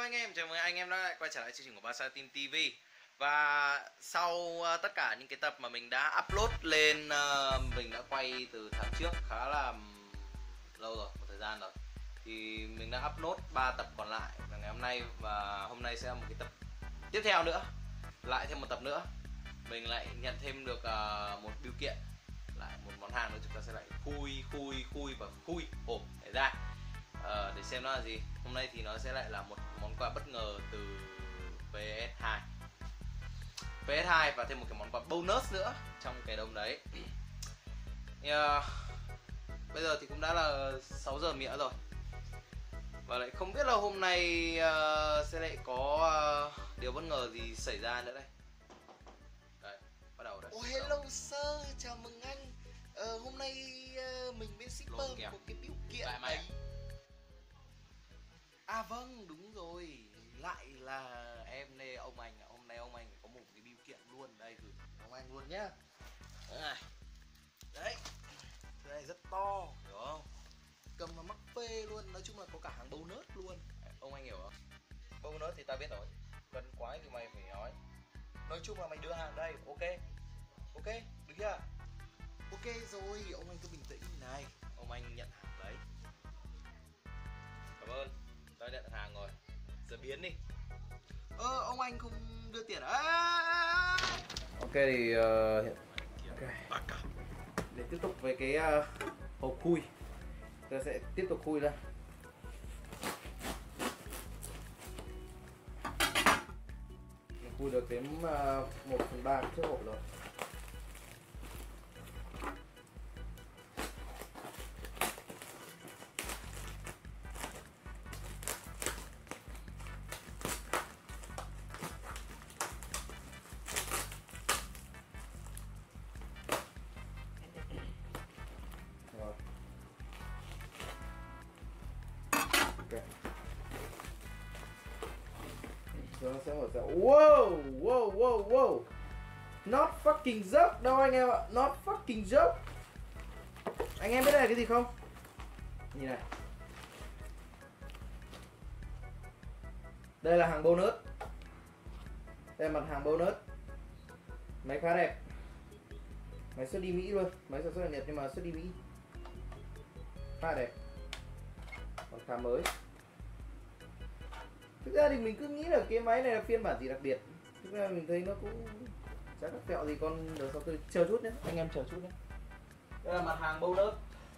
anh em, chào mừng anh em đã lại quay trở lại chương trình của Barca Team TV. Và sau tất cả những cái tập mà mình đã upload lên, mình đã quay từ tháng trước khá là lâu rồi, một thời gian rồi. Thì mình đã upload 3 tập còn lại vào ngày hôm nay. Và hôm nay sẽ là một cái tập tiếp theo nữa, lại thêm một tập nữa. Mình lại nhận thêm được một bưu kiện, lại một món hàng nữa. Chúng ta sẽ lại khui và khui hộp để ra để xem nó là gì. Hôm nay thì nó sẽ lại là một món quà bất ngờ từ PS2 và thêm một cái món quà bonus nữa trong cái đống đấy. Bây giờ thì cũng đã là 6 giờ mịa rồi, và lại không biết là hôm nay sẽ lại có điều bất ngờ gì xảy ra nữa đây. Đấy, bắt đầu đấy. Hello sir, chào mừng anh. Hôm nay mình bên shipper một cái biểu kiện mày. À vâng, đúng rồi. Lại là em đây, ông anh. Hôm nay ông anh có một cái biểu kiện luôn. Đây, gửi ông anh luôn nhá. Đấy, cái này rất to, hiểu không? Cầm mà mắc phê luôn. Nói chung là có cả hàng bonus luôn. Ông anh hiểu không? Bonus thì tao biết rồi, cần quái thì mày phải nói. Nói chung là mày đưa hàng đây, ok, được chưa? Ok rồi, ông anh cứ bình tĩnh này. Ông anh nhận hàng đấy. Cảm ơn, tao nhận hàng rồi. Giờ biến đi. Ông anh không đưa tiền à? Ok thì để tiếp tục với cái hộp khui, ta sẽ tiếp tục khui ra. Mình khui được đến 1/3 chiếc hộp rồi. Nó sẽ mở ra. Wow. Not fucking joke đâu anh em ạ. Not fucking joke. Anh em biết đây là cái gì không? Nhìn này. Đây là hàng bonus. Đây là mặt hàng bonus. Máy khá đẹp. Máy xuất đi Mỹ luôn. Máy sản xuất ở Nhật nhưng mà xuất đi Mỹ. Khá đẹp. Còn khá mới. Thực ra thì mình cứ nghĩ là cái máy này là phiên bản gì đặc biệt. Thực ra mình thấy nó cũng chả có kẹo gì, con được sau tôi chờ chút nhé, anh em chờ chút nhé. Đây là mặt hàng bonus.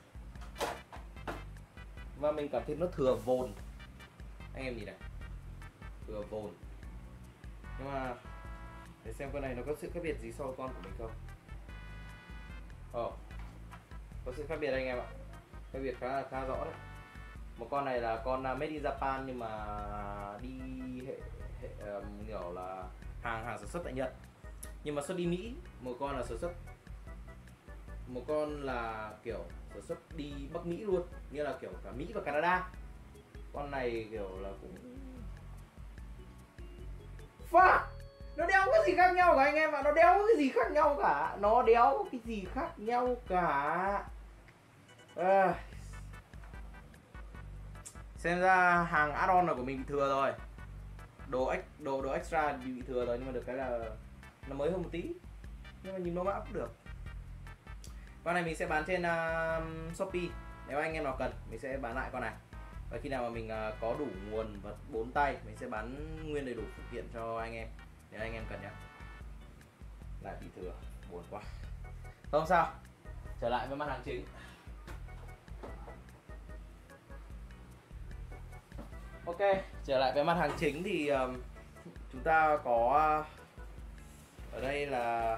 Và mình cảm thấy nó thừa vồn. Anh em nhìn này, thừa vồn. Nhưng mà để xem con này nó có sự khác biệt gì so với con của mình không. Có sự khác biệt anh em ạ. Khác biệt khá rõ đấy. Một con này là con made in Japan nhưng mà đi kiểu là hàng sản xuất tại Nhật nhưng mà xuất đi Mỹ. Một con là sản xuất, một con là kiểu sản xuất đi Bắc Mỹ luôn, nghĩa là kiểu cả Mỹ và Canada. Con này kiểu là cũng fuck, nó đéo có gì khác nhau cả anh em ạ. Nó đéo có cái gì khác nhau cả. Xem ra hàng add-on là của mình bị thừa rồi. Đồ extra bị thừa rồi, nhưng mà được cái là nó mới hơn một tí. Nhưng mà nhìn nó mã cũng được. Con này mình sẽ bán trên Shopee. Nếu anh em nào cần mình sẽ bán lại con này. Và khi nào mà mình có đủ nguồn vật 4 tay, mình sẽ bán nguyên đầy đủ phụ kiện cho anh em, nếu anh em cần nhé. Lại bị thừa, buồn quá. Không sao, trở lại với mặt hàng chính. Ok, trở lại với mặt hàng chính thì chúng ta có ở đây là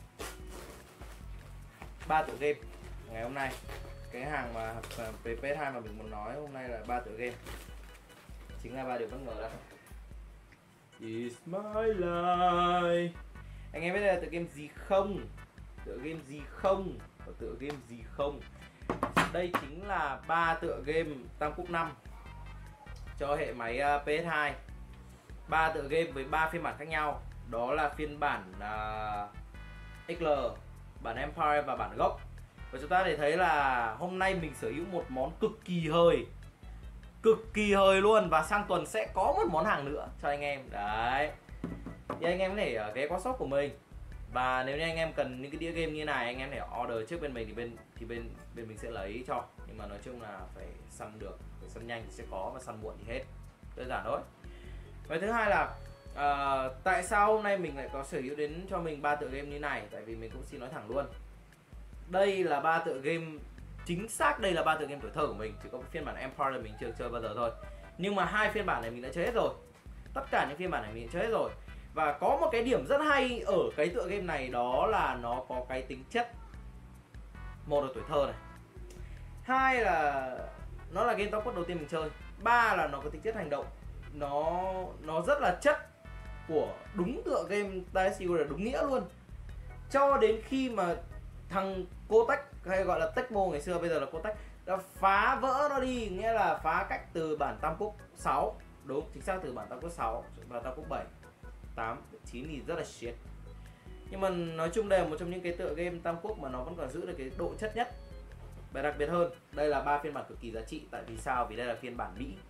3 tựa game ngày hôm nay. Cái hàng mà về PS2 mà mình muốn nói hôm nay là 3 tựa game, chính là 3 điều bất ngờ đó. It's my life. Anh em biết đây là tựa game gì không? Tựa game gì không? Đây chính là 3 tựa game Tam Quốc 5 cho hệ máy PS2. 3 tựa game với 3 phiên bản khác nhau. Đó là phiên bản XL, bản Empire và bản gốc. Và chúng ta để thấy là hôm nay mình sở hữu một món cực kỳ hời. cực kỳ hời luôn. Và sang tuần sẽ có một món hàng nữa cho anh em. Đấy. Thì anh em có thể ghé qua shop của mình. Và nếu như anh em cần những cái đĩa game như này, anh em thể order trước bên mình thì bên mình sẽ lấy cho. Nhưng mà nói chung là phải săn được, phải săn nhanh thì sẽ có, và săn muộn thì hết. Đơn giản thôi. Và thứ hai là tại sao hôm nay mình lại có sở hữu đến cho mình 3 tựa game như này? Tại vì mình cũng xin nói thẳng luôn, đây là 3 tựa game, chính xác đây là 3 tựa game tuổi thơ của mình. Chỉ có phiên bản Empire là mình chưa chơi bao giờ thôi. Nhưng mà 2 phiên bản này mình đã chơi hết rồi. Tất cả những phiên bản này mình đã chơi hết rồi. Và có một cái điểm rất hay ở cái tựa game này, đó là nó có cái tính chất, một là tuổi thơ này, hai là nó là game top quốc đầu tiên mình chơi, ba là nó có tính chất hành động, nó rất là chất của đúng tựa game Dynasty Warriors đúng nghĩa luôn. Cho đến khi mà thằng Kotek, hay gọi là Tecmo ngày xưa bây giờ là Kotek, đã phá vỡ nó đi, nghĩa là phá cách từ bản Tam Quốc 6, đúng chính xác, từ bản Tam Quốc 6 và Tam Quốc 7, 8, 9 thì rất là shit. Nhưng mà nói chung đây là một trong những cái tựa game Tam Quốc mà nó vẫn còn giữ được cái độ chất nhất. Và đặc biệt hơn, đây là 3 phiên bản cực kỳ giá trị. Tại vì sao? Vì đây là phiên bản Mỹ.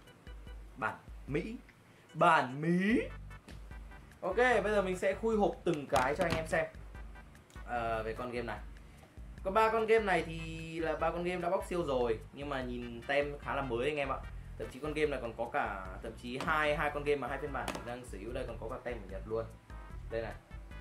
Bản Mỹ. Ok, bây giờ mình sẽ khui hộp từng cái cho anh em xem về con game này. Có 3 con game này thì là 3 con game đã bóc siêu rồi, nhưng mà nhìn tem khá là mới anh em ạ. Thậm chí con game này còn có cả, thậm chí hai con game mà 2 phiên bản mình đang sở hữu đây còn có cả tem của Nhật luôn. Đây này.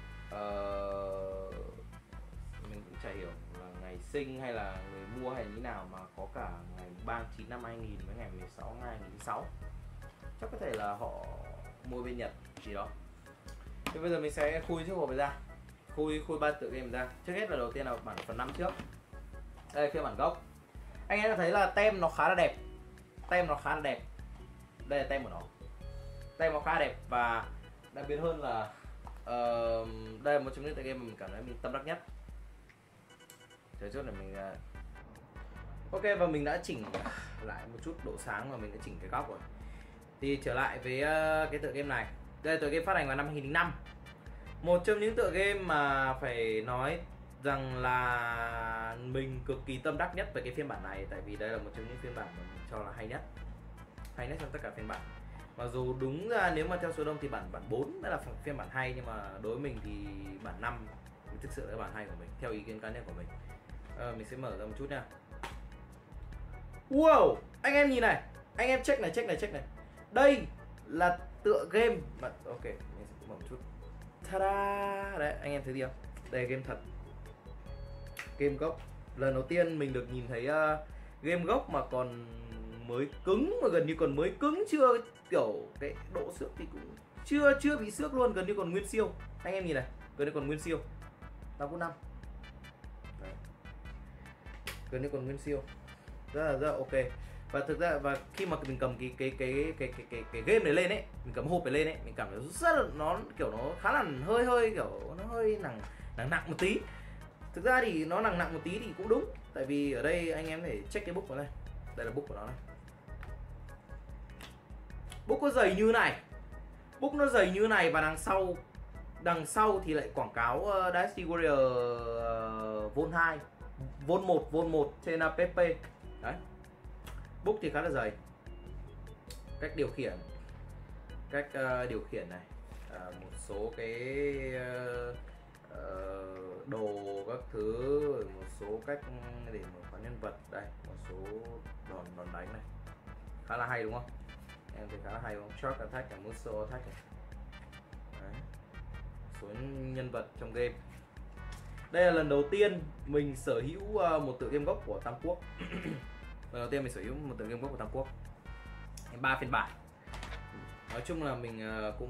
Mình cũng chả hiểu là ngày sinh hay là người mua hay như nào mà có cả ngày 39 năm 2000 với ngày 16 ngày 2006. Chắc có thể là họ mua bên Nhật gì đó. Thế bây giờ mình sẽ khui chiếc hộp này ra. Khui 3 tựa game ra. Trước hết là đầu tiên là bản phần 5 trước. Đây là phiên bản gốc. Anh em thấy là tem nó khá là đẹp. Đây là tem của nó. Tem nó khá đẹp, và đặc biệt hơn là đây là một trong những tựa game mà mình cảm thấy mình tâm đắc nhất. Chờ chút này mình ok, và mình đã chỉnh lại một chút độ sáng và mình đã chỉnh cái góc rồi. Thì trở lại với cái tựa game này. Đây là tựa game phát hành vào năm 2005. Một trong những tựa game mà phải nói rằng là mình cực kỳ tâm đắc nhất về cái phiên bản này. Tại vì đây là một trong những phiên bản mà mình cho là hay nhất trong tất cả phiên bản. Mặc dù đúng ra nếu mà theo số đông thì bản 4 đã là phiên bản hay, nhưng mà đối với mình thì bản 5 thực sự là bản hay của mình, theo ý kiến cá nhân của mình. Mình sẽ mở ra một chút nha. Wow, anh em nhìn này, anh em check này. Đây là tựa game mà ok, mình sẽ mở một chút. Ta-da! Đấy, anh em thấy gì không? Đây là game thật, game gốc. Lần đầu tiên mình được nhìn thấy game gốc mà còn mới cứng, mà gần như còn mới cứng, chưa kiểu cái độ xước thì cũng chưa bị xước luôn, gần như còn nguyên siêu. Anh em nhìn này, gần như còn nguyên siêu. Tam Quốc 5. Đấy. Gần như còn nguyên siêu. Rất là ok. Và thực ra và khi mà mình cầm cái game này lên ấy, mình cầm hộp này lên ấy, mình cảm thấy rất là nó kiểu nó khá là hơi kiểu nó hơi nặng một tí. Thực ra thì nó nặng một tí thì cũng đúng, tại vì ở đây anh em có thể check cái book của nó này. Đây là book của nó này. Book có dày như này. Book nó dày như này, và đằng sau thì lại quảng cáo Dynasty Warrior Vol 2, Vol 1 trên PP. Đấy. Book thì khá là dày. Cách điều khiển này, một số cái đồ các thứ, một số cách để mở khóa nhân vật, đây một số đòn đánh này, khá là hay đúng không? Em thấy khá là hay đúng không? Shark attack và muscle attack này. Đấy. Số nhân vật trong game. Đây là lần đầu tiên mình sở hữu một tựa game gốc của Tam Quốc. Lần đầu tiên mình sở hữu một tựa game gốc của Tam Quốc. 3 phiên bản. Nói chung là mình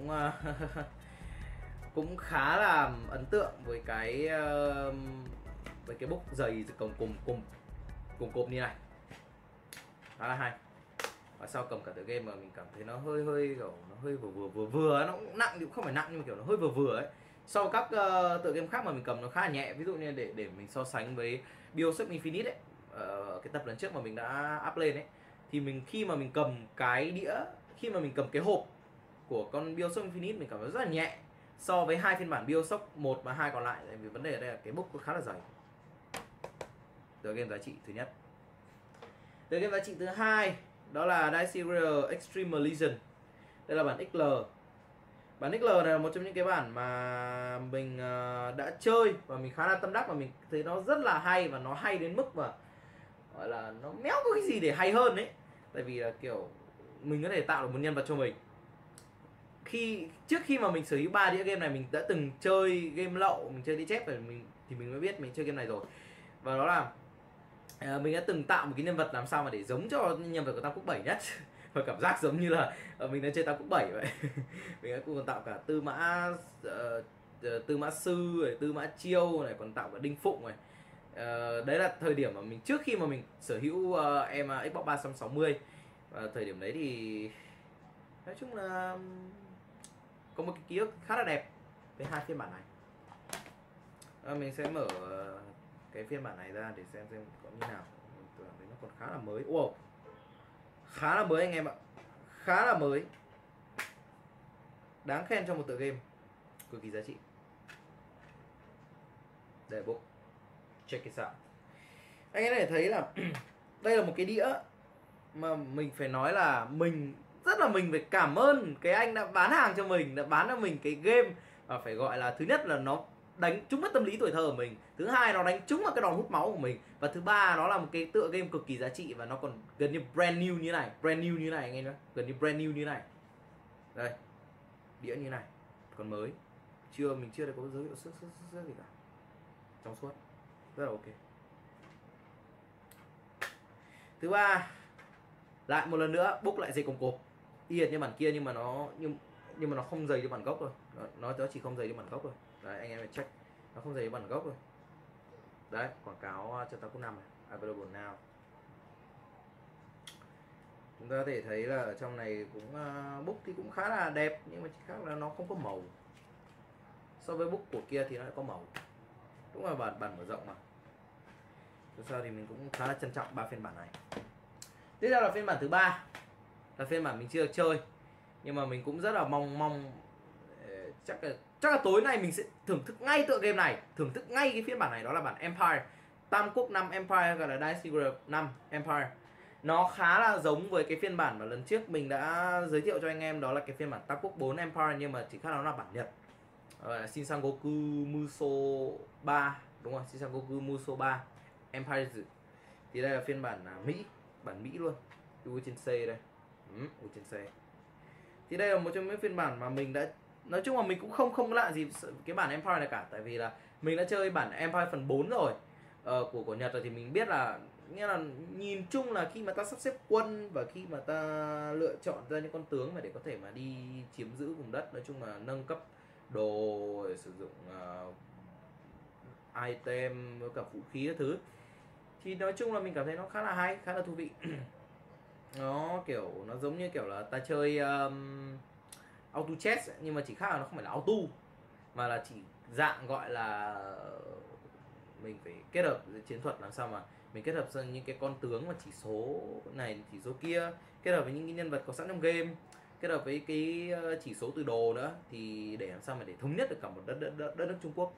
cũng khá là ấn tượng với cái book dày cùng cộp như này, khá là hay. Và sau cầm cả tựa game mà mình cảm thấy nó hơi kiểu nó hơi vừa, nó cũng nặng thì cũng không phải nặng, nhưng mà kiểu nó hơi vừa ấy. Sau các tựa game khác mà mình cầm nó khá là nhẹ, ví dụ như để mình so sánh với BioShock Infinite ấy, cái tập lần trước mà mình đã up lên ấy, thì khi mà mình cầm cái đĩa, khi mà mình cầm cái hộp của con BioShock Infinite, mình cảm thấy rất là nhẹ so với 2 phiên bản BioShock 1 và 2 còn lại. Tại vì vấn đề ở đây là cái book khá là dày. Tựa game giá trị thứ nhất. Tựa game giá trị thứ hai đó là Dicey Rare Extreme Legion. Đây là bản XL. Bản XL này là một trong những cái bản mà mình đã chơi và mình khá là tâm đắc, và mình thấy nó rất là hay, và nó hay đến mức mà gọi là nó méo có cái gì để hay hơn ấy. Tại vì là kiểu mình có thể tạo được một nhân vật cho mình. Trước khi mà mình sở hữu 3 đĩa game này, mình đã từng chơi game lậu, mình chơi đĩa chép rồi mình mới biết mình chơi game này rồi. Và đó là mình đã từng tạo một cái nhân vật làm sao mà để giống cho nhân vật của Tam Quốc 7 nhất. Và cảm giác giống như là mình đã chơi Tam Quốc 7 vậy. Mình đã còn tạo cả Tư Mã Sư, Tư Mã Chiêu này, còn tạo cả Đinh Phụng này. Đấy là thời điểm mà mình trước khi mà mình sở hữu em Xbox 360. Và thời điểm đấy thì nói chung là có một cái ký ức khá là đẹp với hai phiên bản này. Mình sẽ mở cái phiên bản này ra để xem có như nào. Mình tưởng thấy nó còn khá là mới. Wow, khá là mới anh em ạ, khá là mới, đáng khen cho một tựa game cực kỳ giá trị. Để book, check it out. Anh em có thể thấy là đây là một cái đĩa mà mình phải nói là mình phải cảm ơn cái anh đã bán hàng cho mình, đã bán cho mình cái game. Và phải gọi là thứ nhất là nó đánh trúng mất tâm lý tuổi thơ của mình, thứ hai nó đánh trúng vào cái đòn hút máu của mình, và thứ ba nó là một cái tựa game cực kỳ giá trị, và nó còn gần như brand new như này, anh em nhé, gần như brand new như này. Đây, đĩa như này, còn mới, mình chưa có dấu hiệu xước gì cả, trong suốt, rất là ok. Thứ ba, lại một lần nữa book lại dây cồng cộp y hệt như bản kia, nhưng mà nó không dày như bản gốc rồi. Nó chỉ không dày như bản gốc rồi. Đấy, anh em phải check, nó không dày như bản gốc rồi. Đấy, quảng cáo cho Tam Quốc 5 này, available now. Chúng ta có thể thấy là ở trong này cũng book thì cũng khá là đẹp, nhưng mà chỉ khác là nó không có màu. So với book của kia thì nó lại có màu. Đúng là bản mở rộng mà. Dù sao thì mình cũng khá là trân trọng 3 phiên bản này. Tiếp theo là phiên bản thứ ba, là phiên bản mình chưa được chơi, nhưng mà mình cũng rất là mong chắc là tối nay mình sẽ thưởng thức ngay tựa game này, thưởng thức ngay cái phiên bản này. Đó là bản Empire, Tam Quốc 5 Empire, gọi là Dicey Rare 5 Empire. Nó khá là giống với cái phiên bản mà lần trước mình đã giới thiệu cho anh em, đó là cái phiên bản Tam Quốc 4 Empire, nhưng mà chỉ khác nó là bản Nhật. Shinsangoku Muso 3, đúng rồi, Shinsangoku Muso 3 Empire. Thì đây là phiên bản Mỹ, bản Mỹ luôn, Uchensei đây, Uchensei. Thì đây là một trong những phiên bản mà mình đã, nói chung là mình cũng không lạ gì cái bản Empire này cả, tại vì là mình đã chơi bản Empire phần 4 rồi, của Nhật rồi, thì mình biết là nghĩa là nhìn chung là khi mà ta sắp xếp quân và khi mà ta lựa chọn ra những con tướng mà để có thể mà đi chiếm giữ vùng đất, nói chung là nâng cấp đồ, sử dụng item với cả vũ khí các thứ, thì nói chung là mình cảm thấy nó khá là hay, khá là thú vị. Nó kiểu nó giống như kiểu là ta chơi auto chess ấy, nhưng mà chỉ khác là nó không phải là auto, mà là chỉ dạng gọi là mình phải kết hợp chiến thuật, làm sao mà mình kết hợp những cái con tướng mà chỉ số này chỉ số kia, kết hợp với những cái nhân vật có sẵn trong game, kết hợp với cái chỉ số từ đồ nữa, thì để làm sao mà để thống nhất được cả một đất nước Trung Quốc.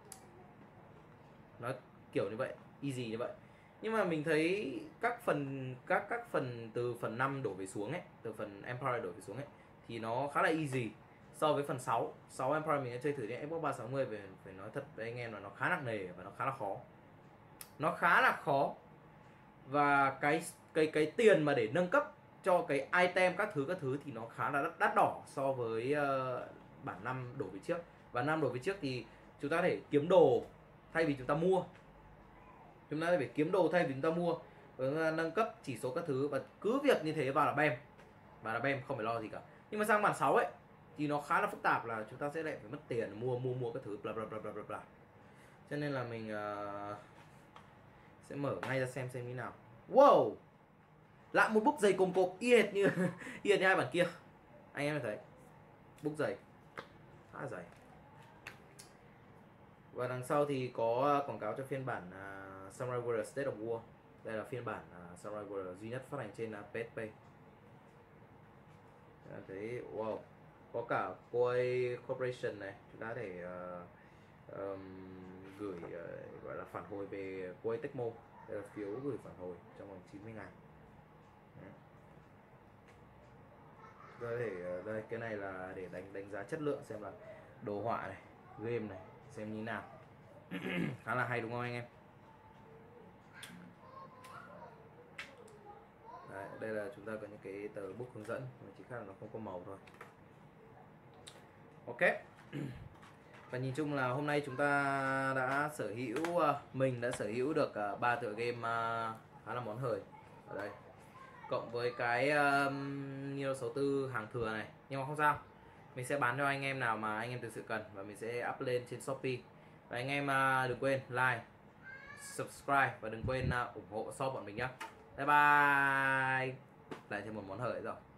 Nó kiểu như vậy, easy như vậy. Nhưng mà mình thấy các phần từ phần 5 đổ về xuống ấy, từ phần Empire đổ về xuống ấy, thì nó khá là easy so với phần 6 Empire mình đã chơi thử trên Xbox 360, về phải nói thật với anh em là nó khá nặng nề và nó khá là khó. Nó khá là khó, và cái tiền mà để nâng cấp cho cái item các thứ thì nó khá là đắt đỏ so với bản 5 đổ về trước. Và 5 đổ về trước thì chúng ta có thể kiếm đồ thay vì chúng ta mua. Chúng ta phải kiếm đồ thay vì chúng ta mua, và nâng cấp chỉ số các thứ, và cứ việc như thế vào là bem, không phải lo gì cả. Nhưng mà sang bản 6 ấy thì nó khá là phức tạp, là chúng ta sẽ lại phải mất tiền mua các thứ bla bla bla bla bla. Cho nên là mình sẽ mở ngay ra xem như nào. Wow, lại một book dày cồng cộp y hệt như hai bản kia. Anh em thấy book dày, khá là dày. Và đằng sau thì có quảng cáo cho phiên bản Samurai Warrior State of War. Đây là phiên bản Samurai Warrior duy nhất phát hành trên PSP. Thấy wow, có cả Koei Corporation này, chúng ta có thể gửi gọi là phản hồi về Koei Tecmo. Đây là phiếu gửi phản hồi trong vòng 90 ngày. có thể đây, cái này là để đánh giá chất lượng xem là đồ họa này, game này xem như nào. Khá là hay đúng không anh em? Đấy, đây là chúng ta có những cái tờ book hướng dẫn, chỉ khác là nó không có màu thôi. Ok. Và nhìn chung là hôm nay chúng ta đã sở hữu, mình đã sở hữu được 3 tựa game khá là món hời ở đây, cộng với cái Neo 64 hàng thừa này. Nhưng mà không sao, mình sẽ bán cho anh em nào mà anh em thực sự cần và mình sẽ up lên trên Shopee. Và anh em đừng quên like, subscribe và đừng quên ủng hộ shop bọn mình nhé. Bye bye. Lại thêm một món hời rồi.